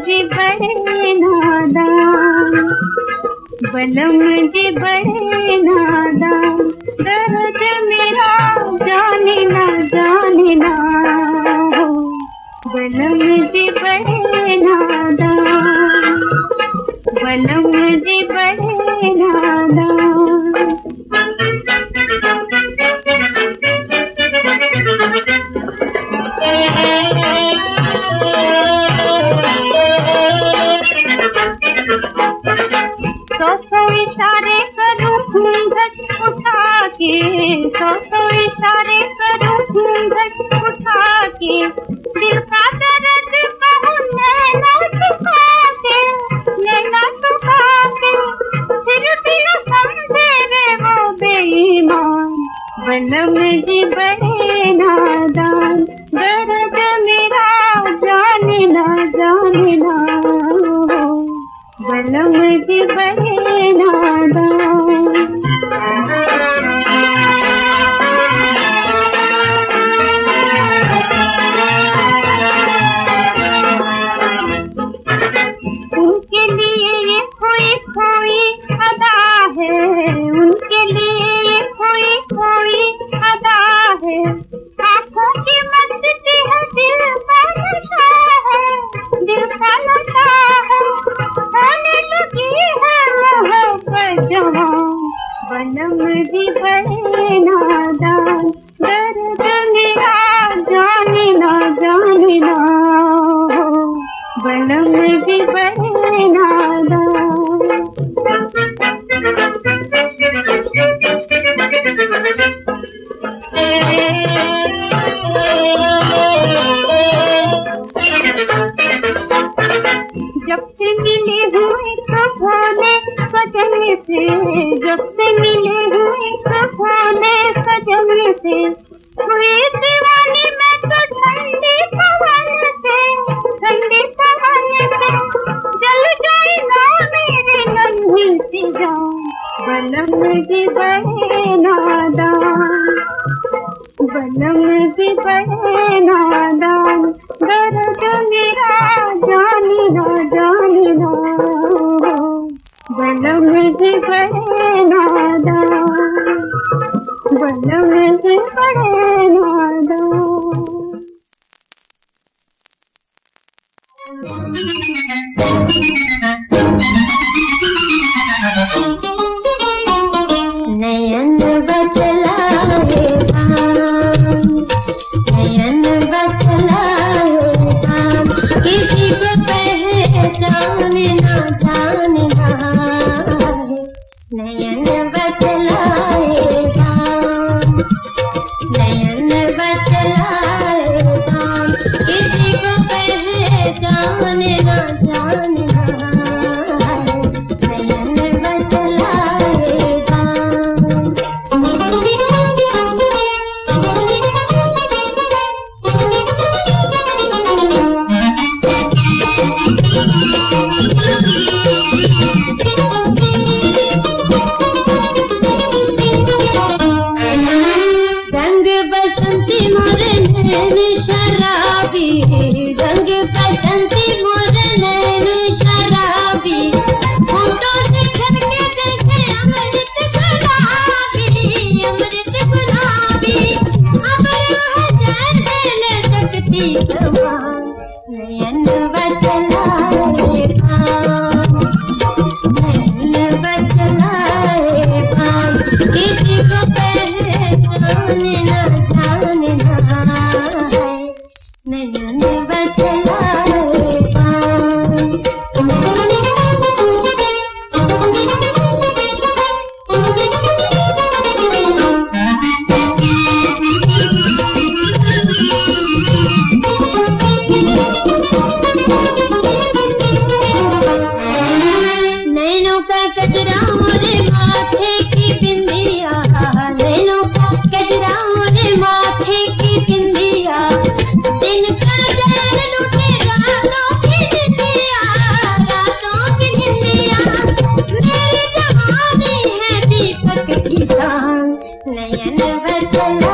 जी बड़े नादान, बलम जी बड़े नादान, दर्द मेरा जाने ना जाने ना। बलम जी बड़े नादान, बलम जी बड़े नादान। सौ इशारे करूं घूंघट उठा के, सौ इशारे करूं घूंघट उठा के, दिल का दर्द कहूं नैना छुपा के, नैना छुपा के, फिर भी न समझे रे वो बेईमान। बलम जी बड़े नादान, दर्द मेरा जाने ना जाने ना। बलम जी बड़े नादान। उनके लिए ये कोई कोई अदा है, उनके लिए ये कोई कोई अदा है। आँखों की मस्ती है, दिल का नशा है, दिल का नशा है। होने लगी है मोहब्बत जवान। बलम जी बड़े नादान, दर्द मेरा जाने ना जाने ना। बलम जी बड़े नादान। जब से मिले हुए भोले सजन से, जब से मिले हुए भोले सजन से, हुई दीवानी मैं तो ठंडी पवन से, ठंडी पवन से। जल जाए ना मेरी नन्ही सी जान। बलम जी बड़े नादान, बलम जी बड़े नादान, दर्द मेरा जाने ना जाने ना। बलम जी बड़े नादान, बलम जी बड़े नादान। नयन बतलाए धाम, नयन बतलाए धाम, किसी को पहचाने ना जानना है। नयन बतलाए धाम, नयन बतलाए धाम, किसी को पहचाने ना जानना है। नयन बतलाए रंग बसंती मोरे नैन शराबी, रंग बसंती मोरे नैन शराबी, होठों से खनके देखे अमृत गुलाबी, अमृत गुलाबी। अब यहाँ जैसे ले सकती कमान। नयन बतलाए धाम, नयन बतलाए धाम, किसी को पहचाने ना जानना है। नयन बतलाए धाम। नैनों का कजरा मोरे माथे की बिंदिया, नैनों का कजरा मोरे माथे की बिंदिया, दिन का चैन लूटे रातों की निंदिया, रातों की निंदिया। मेरी जवानी है दीपक की शान। नयन बतला